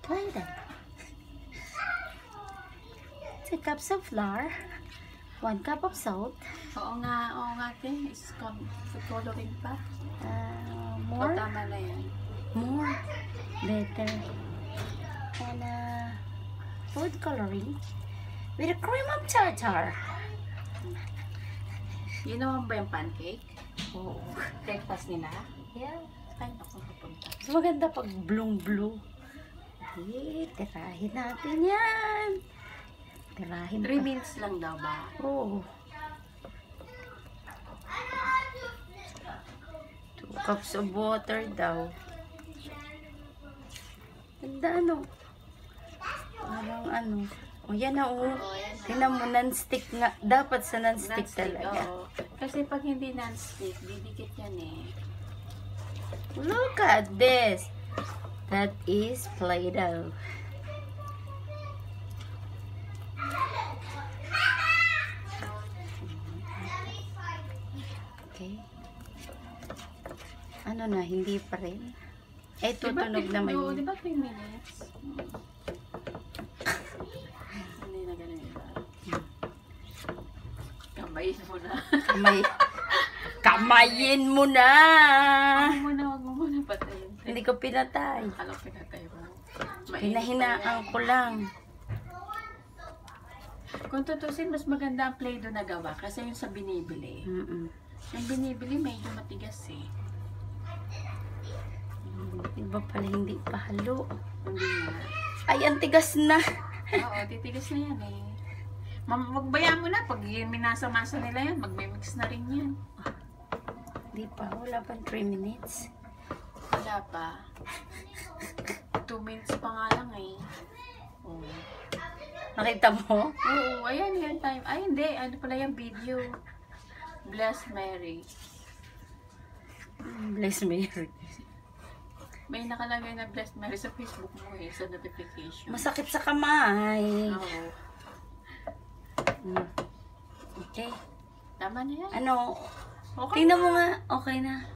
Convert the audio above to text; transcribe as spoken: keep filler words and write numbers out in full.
playdough. Two cups of flour, one cup of salt. Oo nga, oo nga, te. Is food coloring pa. Uh, O, more, tama na yan. more, better. And uh, food coloring with a cream of tartar. You know ba yung pancake? Oh, Breakfast nila? yeah. Ay, ako kapunta. Mas maganda pag blue-blue. Eh, tirahin natin yan. Tirahin three pa. minutes lang daw ba? Oo. Two cups of water daw. Ganda ano. Parang ano. O yan na o. Tingnan mo, non-stick nga. Dapat sa non-stick talaga. Oo. Kasi pag hindi non-stick, didikit yan eh. Look at this. That is Play-Doh. Okay. Ano na, hindi pa rin. Eh, tutunog naman Oo, yun. di ba three minutes? Hindi na ganun yun. Kamayin mo na. Kamay. Kamayin mo na! Huwag mo na, huwag mo muna patayin. Hindi ko pinatay. Akala ko pinatay mo. Pinahinaan ko lang. Kung tutusin, mas maganda ang Play-Doh na gawa kasi yung sa binibili. Mm -mm. Yung binibili, medyo matigas eh. Iba pala hindi pa halo. Hindi na. Ay, ang tigas na. Oo, titigas na yan eh. Magbayaan mo na. Pag minasa-masa nila yan, magmimix na rin yan. Hindi pa. Wala pang three minutes. Wala pa. two minutes pa nga lang eh. Oo. Nakita mo? Oo, ayan yan time. Ay, hindi. Ano pala yung video? Bless Mary. Bless Mary. May nakalagay na Bless Mary sa Facebook mo eh, sa notification. Masakit sa kamay. Oo. Mm. Okay. Tama na yan. Ano? Okay Tingnan na. mo nga. Okay na.